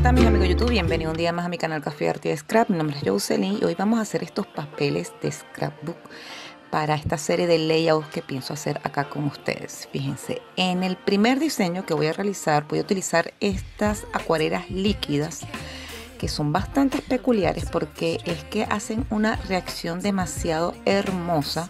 están mis amigos de YouTube? Bienvenido un día más a mi canal Café Arte y Scrap. Mi nombre es Jocelyn y hoy vamos a hacer estos papeles de scrapbook para esta serie de layouts que pienso hacer acá con ustedes. Fíjense, en el primer diseño que voy a realizar voy a utilizar estas acuarelas líquidas que son bastante peculiares porque es que hacen una reacción demasiado hermosa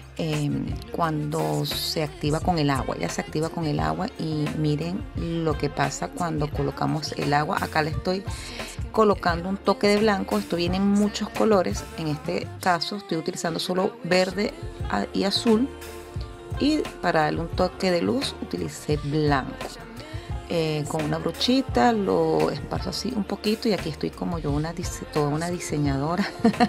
cuando se activa con el agua. Ya se activa con el agua y miren lo que pasa cuando colocamos el agua. Acá le estoy colocando un toque de blanco. Esto viene en muchos colores. En este caso estoy utilizando solo verde y azul, y para darle un toque de luz utilicé blanco. Con una brochita lo esparzo así un poquito, y aquí estoy como yo toda una diseñadora.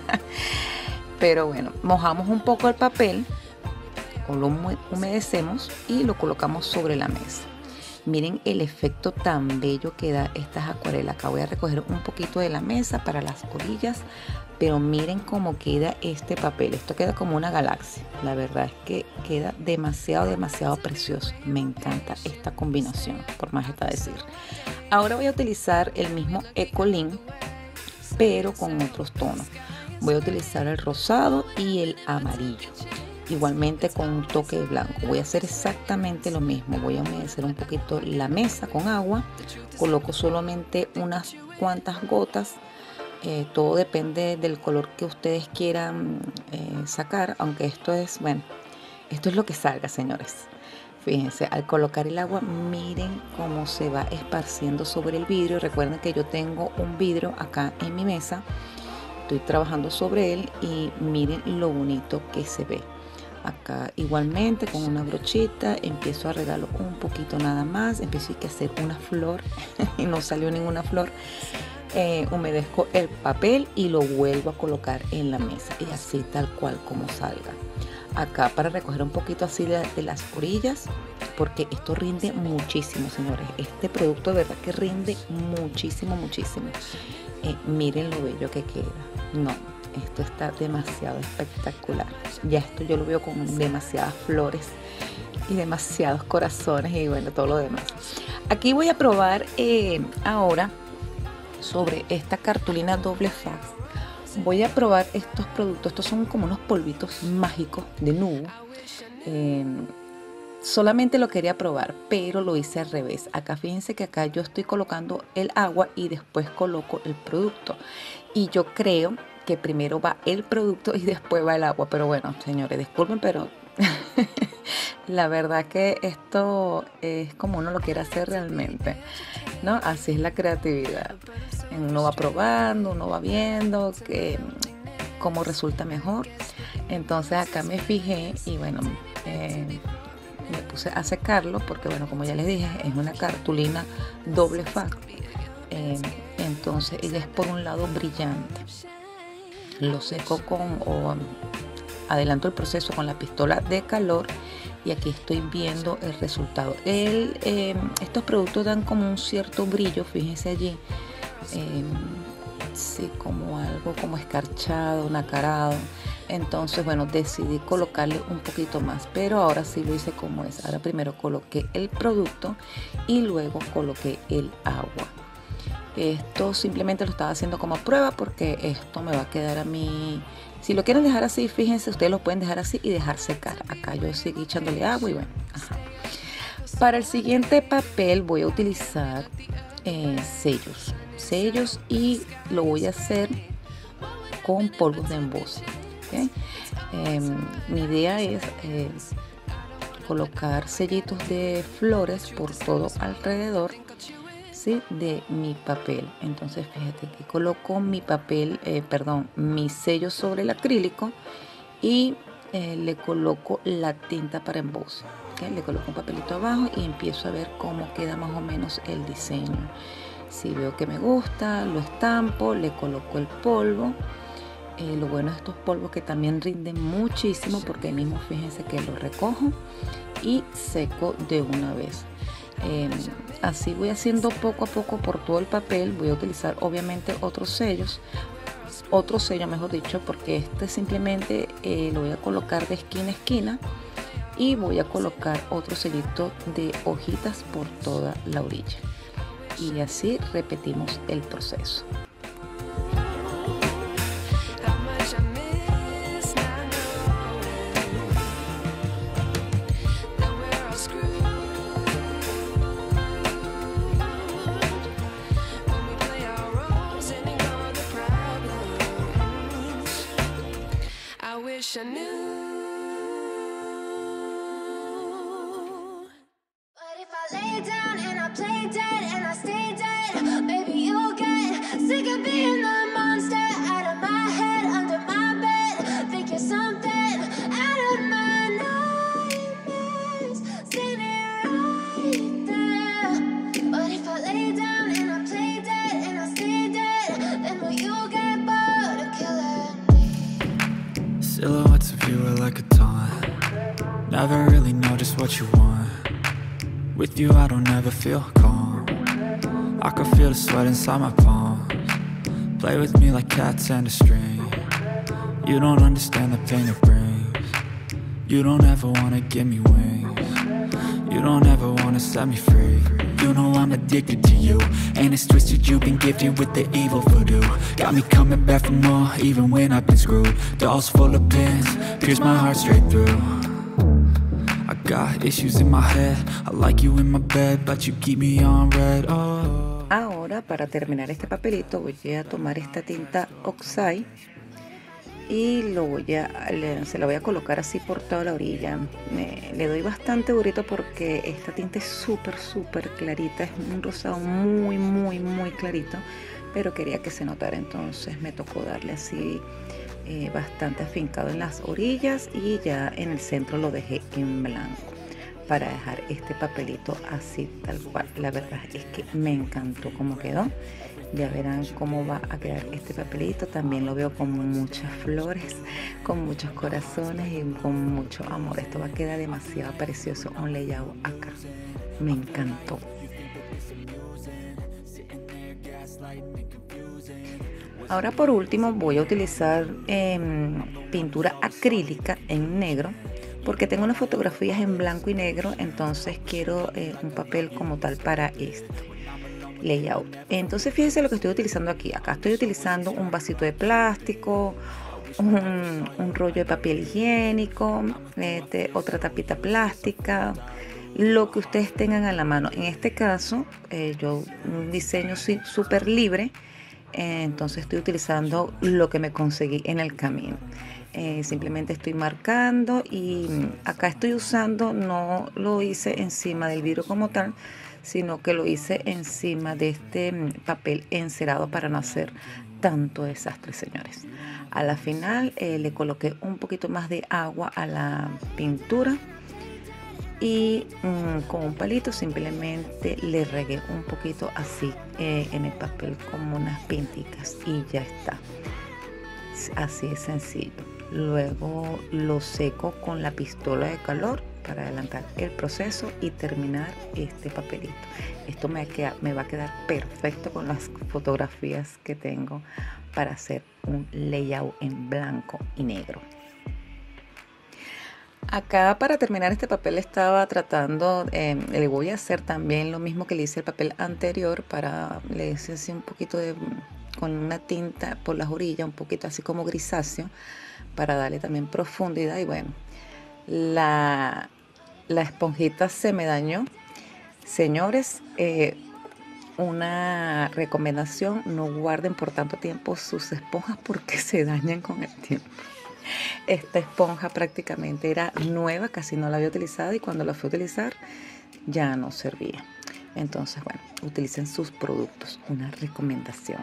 Pero bueno, mojamos un poco el papel o lo humedecemos y lo colocamos sobre la mesa. Miren el efecto tan bello que da estas acuarelas. Acá voy a recoger un poquito de la mesa para las orillas, pero miren cómo queda este papel. Esto queda como una galaxia. La verdad es que queda demasiado precioso. Me encanta esta combinación, por más está decir. Ahora voy a utilizar el mismo Ecolin, pero con otros tonos. Voy a utilizar el rosado y el amarillo, igualmente con un toque de blanco. Voy a hacer exactamente lo mismo. Voy a humedecer un poquito la mesa con agua. Coloco solamente unas cuantas gotas. Todo depende del color que ustedes quieran sacar, aunque esto es, bueno, esto es lo que salga, señores. Fíjense, al colocar el agua, miren cómo se va esparciendo sobre el vidrio. Recuerden que yo tengo un vidrio acá en mi mesa. Estoy trabajando sobre él y miren lo bonito que se ve. Acá igualmente con una brochita empiezo a regarlo un poquito nada más. Empiezo a hacer una flor y no salió ninguna flor. Humedezco el papel y lo vuelvo a colocar en la mesa, y así tal cual como salga. Acá para recoger un poquito así de las orillas, porque esto rinde muchísimo, señores. Este producto de verdad que rinde muchísimo. Miren lo bello que queda. No, esto está demasiado espectacular. Ya esto yo lo veo con demasiadas flores y demasiados corazones y bueno, todo lo demás. Aquí voy a probar ahora sobre esta cartulina doble faz. Voy a probar estos productos. Estos son como unos polvitos mágicos de nubo. Solamente lo quería probar, pero lo hice al revés. Acá fíjense que acá yo estoy colocando el agua y después coloco el producto. Y yo creo que primero va el producto y después va el agua. Pero bueno, señores, disculpen, pero la verdad que esto es como uno lo quiere hacer realmente, ¿no? Así es la creatividad. Uno va probando, uno va viendo cómo resulta mejor. Entonces acá me fijé y bueno, me puse a secarlo porque bueno, como ya les dije, es una cartulina doble faz. Entonces ella es por un lado brillante. Lo seco adelanto el proceso con la pistola de calor y aquí estoy viendo el resultado. Estos productos dan como un cierto brillo, fíjense allí. Sí, como algo como escarchado, nacarado. Entonces bueno, decidí colocarle un poquito más, pero ahora sí lo hice como es. Ahora primero coloqué el producto y luego coloqué el agua. Esto simplemente lo estaba haciendo como prueba porque esto me va a quedar a mí. Si lo quieren dejar así, fíjense, ustedes lo pueden dejar así y dejar secar. Acá yo seguí echándole agua y bueno, ajá. Para el siguiente papel voy a utilizar sellos y lo voy a hacer con polvos de emboce. ¿Okay? Mi idea es colocar sellitos de flores por todo alrededor, ¿sí?, de mi papel. Entonces fíjate que coloco mi papel, mi sello sobre el acrílico y le coloco la tinta para emboce. ¿Okay? Le coloco un papelito abajo y empiezo a ver cómo queda más o menos el diseño. Si veo que me gusta, lo estampo, le coloco el polvo. Lo bueno de estos polvos que también rinden muchísimo porque ahí mismo fíjense que lo recojo y seco de una vez. Así voy haciendo poco a poco por todo el papel. Voy a utilizar obviamente otro sello mejor dicho, porque este simplemente lo voy a colocar de esquina a esquina y voy a colocar otro sellito de hojitas por toda la orilla. y así repetimos el proceso. I knew. But if I lay down and I play dead and I stay dead, baby, you'll get sick of being the monster out of my head, under my bed. Think you're something out of my nightmares, standing right there. But if I lay down and I play dead and I stay dead, then will you get bored of killing me? Silhouettes of you are like a taunt. Never really know just what you want. With you I don't ever feel calm. I can feel the sweat inside my palms. Play with me like cats and a string. You don't understand the pain it brings. You don't ever wanna give me wings. You don't ever wanna set me free. You know I'm addicted to you, and it's twisted, you've been gifted with the evil voodoo. Got me coming back for more, even when I've been screwed. Dolls full of pins, pierce my heart straight through. I got issues in my head, I like you in my bed, but you keep me on red, oh. Ahora, para terminar este papelito, voy a tomar esta tinta Oxide y se la voy a colocar así por toda la orilla. Le doy bastante durito porque esta tinta es súper clarita, es un rosado muy clarito, pero quería que se notara, entonces me tocó darle así bastante afincado en las orillas, y ya en el centro lo dejé en blanco para dejar este papelito así tal cual. La verdad es que me encantó cómo quedó. Ya verán cómo va a quedar este papelito. También lo veo con muchas flores, con muchos corazones y con mucho amor. Esto va a quedar demasiado precioso, un layout acá. Me encantó. Ahora por último voy a utilizar pintura acrílica en negro, porque tengo unas fotografías en blanco y negro, entonces quiero un papel como tal para este layout. Entonces fíjense lo que estoy utilizando aquí. Acá estoy utilizando un vasito de plástico, un rollo de papel higiénico, otra tapita plástica, lo que ustedes tengan a la mano. En este caso yo un diseño súper libre, entonces estoy utilizando lo que me conseguí en el camino. Simplemente estoy marcando, y acá estoy usando, no lo hice encima del vidrio como tal, sino que lo hice encima de este papel encerado para no hacer tanto desastre, señores. A la final le coloqué un poquito más de agua a la pintura y con un palito simplemente le regué un poquito así en el papel como unas pinticas, y ya está. Así es sencillo. Luego lo seco con la pistola de calor para adelantar el proceso y terminar este papelito. Esto me va a quedar perfecto con las fotografías que tengo para hacer un layout en blanco y negro. Acá, para terminar este papel, estaba tratando, le voy a hacer también lo mismo que le hice el papel anterior, le hice así un poquito con una tinta por las orillas, un poquito así como grisáceo, para darle también profundidad. Y bueno, la esponjita se me dañó, señores. Una recomendación: no guarden por tanto tiempo sus esponjas porque se dañan con el tiempo. Esta esponja prácticamente era nueva, casi no la había utilizado, y cuando la fui a utilizar ya no servía. Entonces, bueno, utilicen sus productos, una recomendación.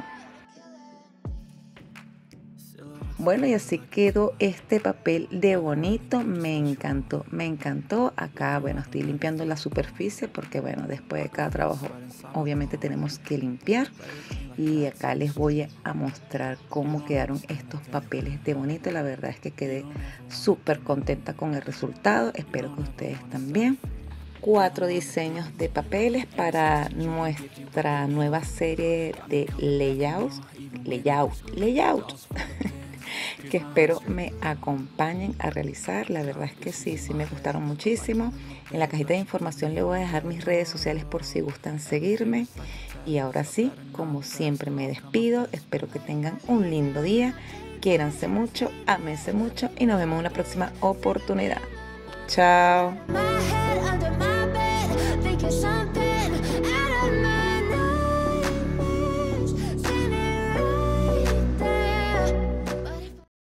Bueno, y así quedó este papel de bonito. Me encantó, me encantó. Acá, bueno, estoy limpiando la superficie porque, bueno, después de cada trabajo obviamente tenemos que limpiar. Y acá les voy a mostrar cómo quedaron estos papeles de bonito. La verdad es que quedé súper contenta con el resultado. Espero que ustedes también. 4 diseños de papeles para nuestra nueva serie de layouts que espero me acompañen a realizar. La verdad es que sí me gustaron muchísimo. En la cajita de información les voy a dejar mis redes sociales por si gustan seguirme. Y ahora sí, como siempre me despido, espero que tengan un lindo día, quiéranse mucho, ámense mucho y nos vemos en una próxima oportunidad. Chao.